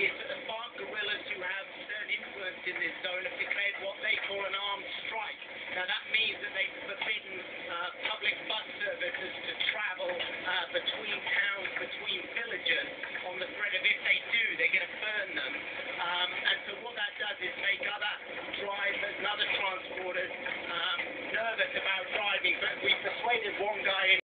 is that the FARC guerrillas who have certain influence in this zone have declared what they call an armed strike. Now that means that they've forbidden public bus services to travel between towns